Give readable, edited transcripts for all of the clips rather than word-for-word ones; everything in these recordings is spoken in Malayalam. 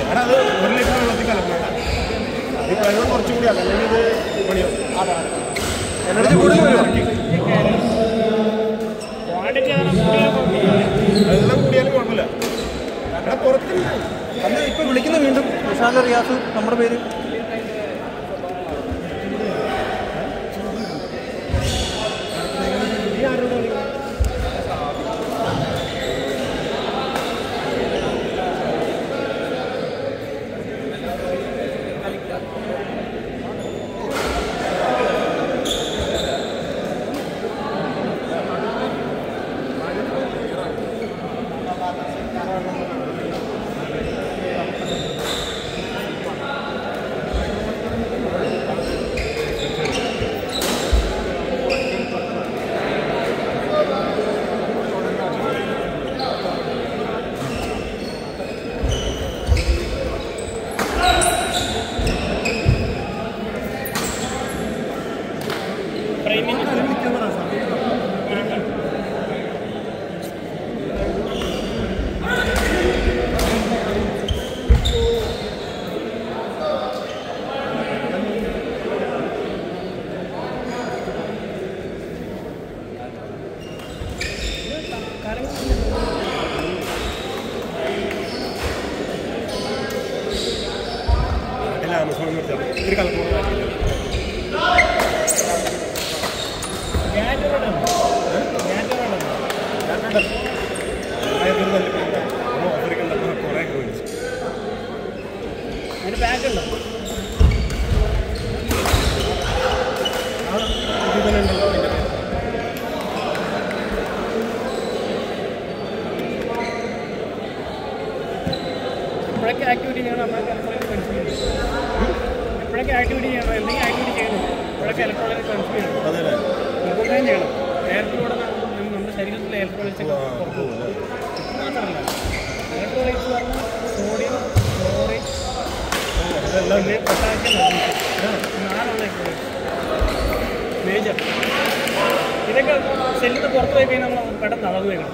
അത് 1 ലിറ്റർ വെള്ളത്തിൽ കലക്കണം. ഈ വെള്ളം കുറച്ചും കൂടി അല്ലെങ്കിൽ ഇത് പണിയാവും. എനർജി കൂടുതൽ വരും. വെള്ളം കൂടിയാലും കുഴപ്പമില്ല. പുറത്ത് അന്ന് ഇപ്പം വിളിക്കുന്ന വീണ്ടും വിശാല റിയാസ് നമ്മുടെ പേര് ഇതൊക്കെ സെല്ലിന് പുറത്ത് പോയി കഴിഞ്ഞാൽ നമ്മൾ പെട്ടെന്ന് അളവ് വെക്കണം.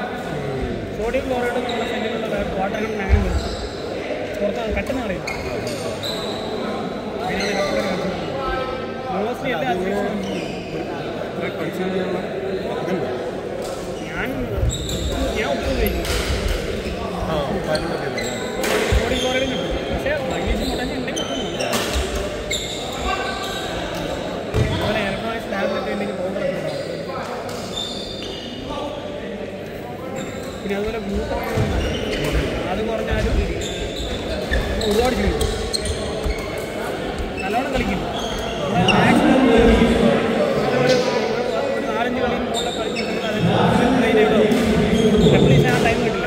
സോഡിയം ക്ലോറൈഡ് നമ്മുടെ സെല്ലിലുള്ള വാട്ടർ അങ്ങനെ കൊടുക്കും പുറത്ത് പെട്ടെന്ന് കളയും. മോസ്റ്റ്ലി എല്ലാ ഞാൻ ഉപ്പ് ഉപയോഗിക്കും. സോഡിയം ക്ലോറൈഡ് കിട്ടും. പക്ഷേ മഗ്നീഷ്യം മുടങ്ങി ഉണ്ടെങ്കിൽ അതുപോലെ ഇലക്ട്രോണിക്സ് ടാബ്ലറ്റ് ഉണ്ടെങ്കിൽ പൗഡർ പിന്നെ അതുപോലെ ഗ്ലൂക്കോൺ അത് കുറഞ്ഞാലും ഒരുപാട് ചെയ്യും. നല്ലോണം കളിക്കും. മാക്സിമം ഒരു 4-5 കളിയും മുകളിൽ കളിച്ചിട്ടുണ്ടെങ്കിൽ അതിന് റെപ്ലീസ് ചെയ്യാൻ ടൈം കിട്ടില്ല.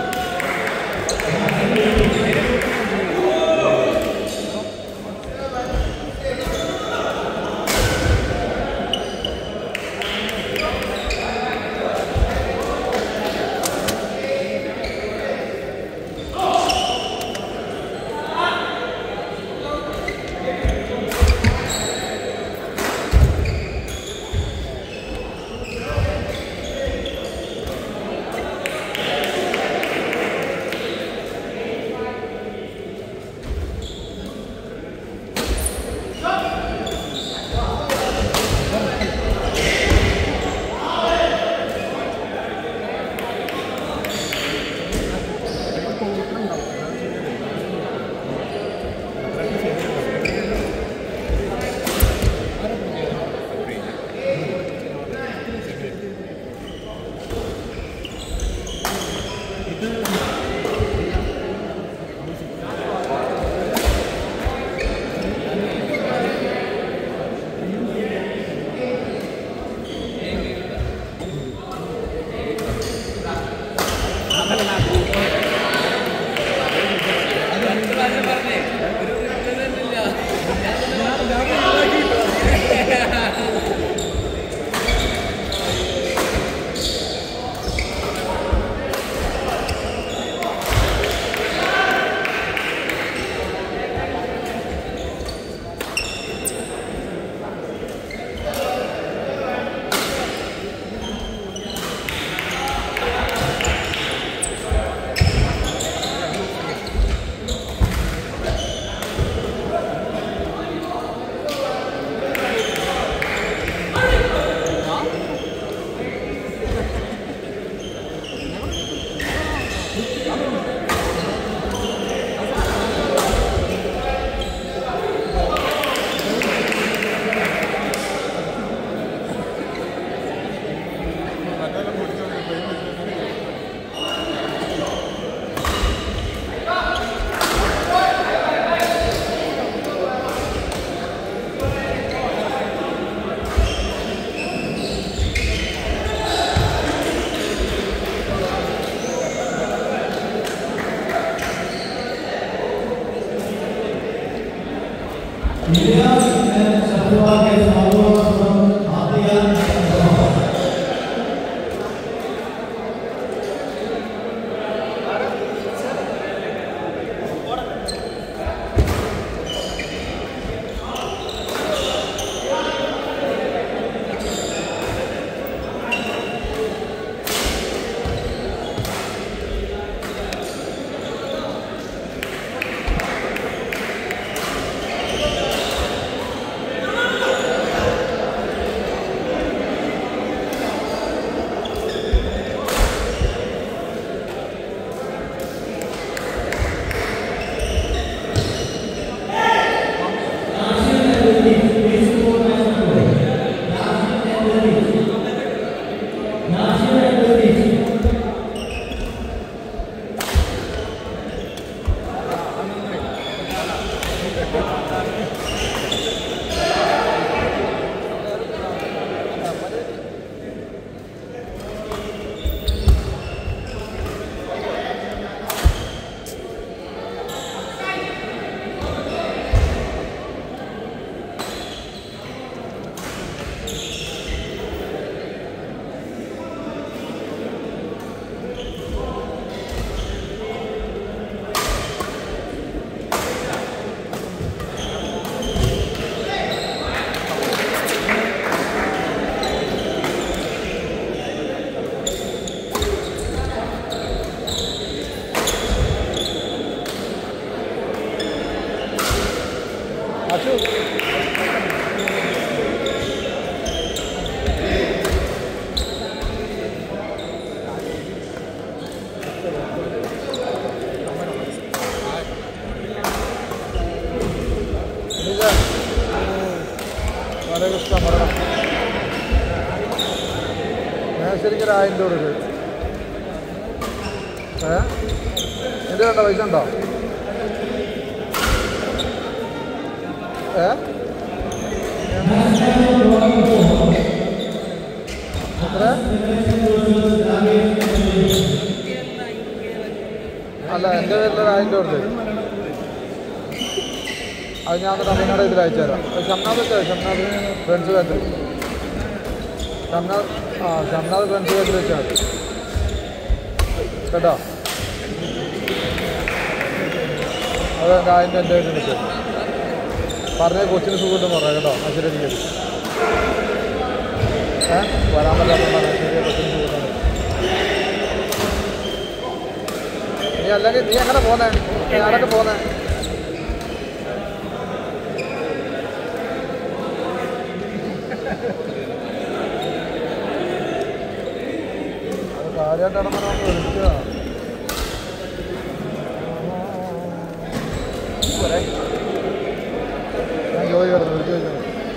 ശരിക്കും 1000 രൂപ കൊടുക്കും. എൻ്റെ വേണ്ട പൈസ ഉണ്ടോ? എത്ര? അല്ല എൻ്റെ പേരിൽ 1000 രൂപ കൊടുത്തേ. അത് ഞാൻ തമിഴ്നാട് ഇതിൽ അയച്ചു തരാം. ഷംനാഥ് വെച്ചാൽ Shamnath friends battle Shamnath friends battle വെച്ചാൽ മതി കേട്ടോ. അത് 1000 എൻ്റെ കയ്യിൽ നിൽക്കും. പറഞ്ഞ കൊച്ചിന് സുഖമായിട്ട് പറയാം കേട്ടോ. ശരി എനിക്ക് വരാൻ പറ്റാത്തതാണ്. ശരി കൊച്ചിന് സുഖമാണ്. നീ അല്ലെങ്കിൽ നീ എങ്ങനെ പോന്നേ? ഞാനൊക്കെ പോന്നേ. കാര്യമായിട്ട് ഇടപെടാൻ വിളിക്കുക. ഞാൻ ജോലി കിടന്നു വിളിച്ചു ചോദിച്ചു.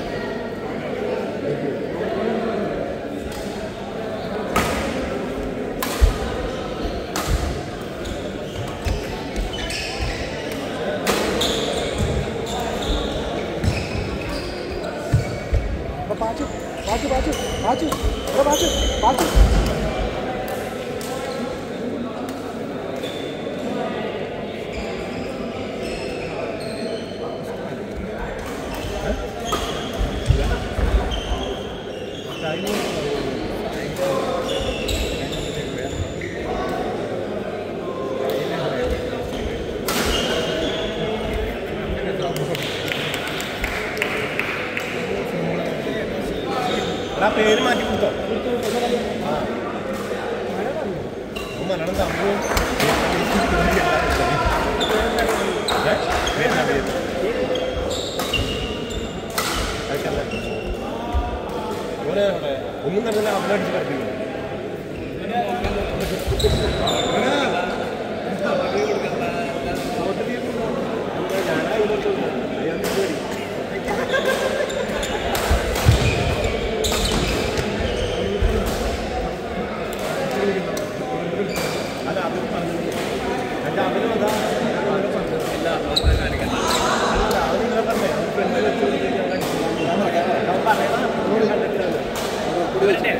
പാച്ചു പാച്ചു പാച്ചു പാച്ചു പാച്ചു പാച്ചു പേര് മാറ്റി കൊടുത്തോ? മലയാളം സംഭവം ഒന്നും തന്നെ അപ്ലോഡ് പഠിപ്പിക്കുന്നു. ഇവരുടെ